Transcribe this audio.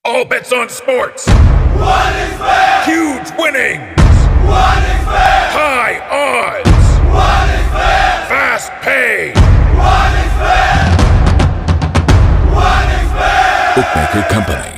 All bets on sports. What is fair? Huge winnings. What is fair? High odds. What is fair? Fast pay. What is fair? What is fair? Bookmaker Company.